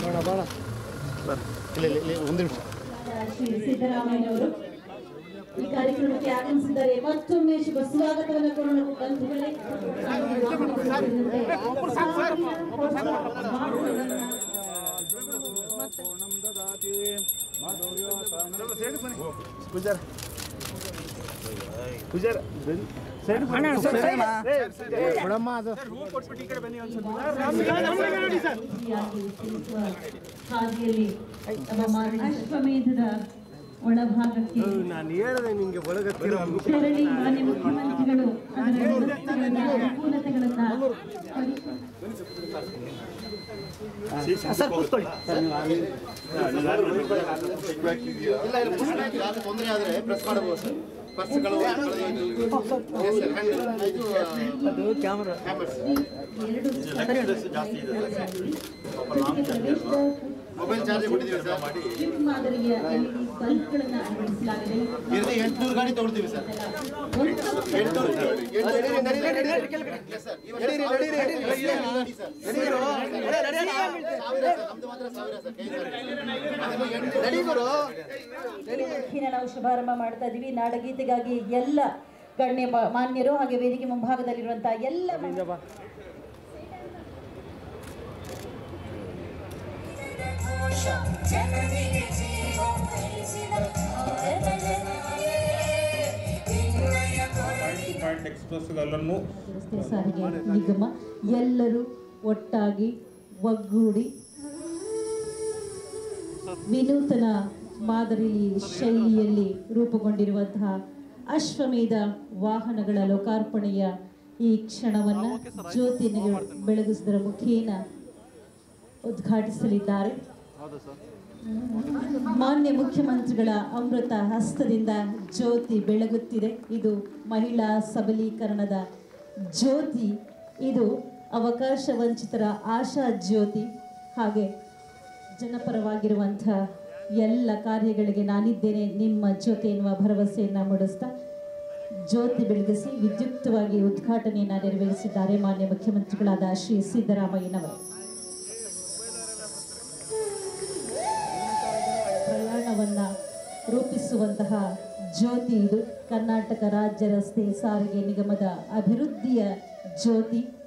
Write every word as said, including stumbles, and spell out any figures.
ಒಂದು ನಿಮಿಷ ಶ್ರೀ ಸಿದ್ದರಾಮಯ್ಯನವರು ಈ ಕಾರ್ಯಕ್ರಮಕ್ಕೆ ಆಗಮಿಸಿದ್ದಾರೆ. ಮತ್ತೊಮ್ಮೆ ಶುಭ ಸ್ವಾಗತವನ್ನು ಕೋರೋಣ ಬಂಧುಗಳೇ. ಹಾದಿಯಲ್ಲಿ ಅಶ್ವಮೇಧದ ಒಳಭಾಗಕ್ಕೆ ತೆರಳಿ ಮಾನ್ಯ ಮುಖ್ಯಮಂತ್ರಿಗಳು ಅದರ ವ್ಯವಸ್ಥೆಗಳನ್ನ ಅನುಕೂಲತೆಗಳನ್ನ ತೊಂದರೆ ಆದರೆ ಪ್ರೆಸ್ ಮಾಡಬಹುದು ಸರ್. ಪರ್ಸ್ಗಳು ಮೊಬೈಲ್ ಚಾರ್ಜ್ ಕೊಟ್ಟಿದ್ದೀವಿ ಸರ್. ಮಾದರಿಯ ಎಲ್ಇಡಿ ಬಲ್ಬ್ಗಳನ್ನು ಅಳವಡಿಸಲಾಗಿದೆ. ಎಂಟುನೂರು ಗಾಡಿ ತಗೊಳ್ತೀವಿ ಸರ್. ನಾವು ಶುಭಾರಂಭ ಮಾಡ್ತಾ ಇದೀವಿ. ನಾಡಗೀತೆಗಾಗಿ ಎಲ್ಲ ಗಣ್ಯ ಮಾನ್ಯರು ಹಾಗೆ ವೇದಿಕೆ ಮುಂಭಾಗದಲ್ಲಿರುವಂತಹ ಎಲ್ಲ ರಸ್ತೆ ಸಾರಿಗೆ ನಿಗಮ ಎಲ್ಲರೂ ಒಟ್ಟಾಗಿ ಒಗ್ಗೂಡಿ ವಿನೂತನ ಮಾದರಿ ಶೈಲಿಯಲ್ಲಿ ರೂಪುಗೊಂಡಿರುವಂತಹ ಅಶ್ವಮೇಧ ವಾಹನಗಳ ಲೋಕಾರ್ಪಣೆಯ ಈ ಕ್ಷಣವನ್ನ ಜ್ಯೋತಿ ಬೆಳಗಿಸುವುದರ ಮುಖೇನ ಉದ್ಘಾಟಿಸಲಿದ್ದಾರೆ. ಮಾನ್ಯ ಮುಖ್ಯಮಂತ್ರಿಗಳ ಅಮೃತ ಹಸ್ತದಿಂದ ಜ್ಯೋತಿ ಬೆಳಗುತ್ತಿದೆ. ಇದು ಮಹಿಳಾ ಸಬಲೀಕರಣದ ಜ್ಯೋತಿ. ಇದು ಅವಕಾಶ ವಂಚಿತರ ಆಶಾ ಜ್ಯೋತಿ. ಹಾಗೆ ಜನಪರವಾಗಿರುವಂಥ ಎಲ್ಲ ಕಾರ್ಯಗಳಿಗೆ ನಾನಿದ್ದೇನೆ ನಿಮ್ಮ ಜ್ಯೋತಿ ಎನ್ನುವ ಭರವಸೆಯನ್ನು ಮೂಡಿಸ್ತಾ ಜ್ಯೋತಿ ಬೆಳಗಿಸಿ ವಿದ್ಯುಕ್ತವಾಗಿ ಉದ್ಘಾಟನೆಯನ್ನು ನೆರವೇರಿಸಿದ್ದಾರೆ ಮಾನ್ಯ ಮುಖ್ಯಮಂತ್ರಿಗಳಾದ ಶ್ರೀ ಸಿದ್ದರಾಮಯ್ಯನವರು. ಪ್ರಯಾಣವನ್ನು ರೂಪಿಸುವಂತಹ ಜ್ಯೋತಿ ಇದು. ಕರ್ನಾಟಕ ರಾಜ್ಯ ರಸ್ತೆ ಸಾರಿಗೆ ನಿಗಮದ ಅಭಿವೃದ್ಧಿಯ ಜ್ಯೋತಿ.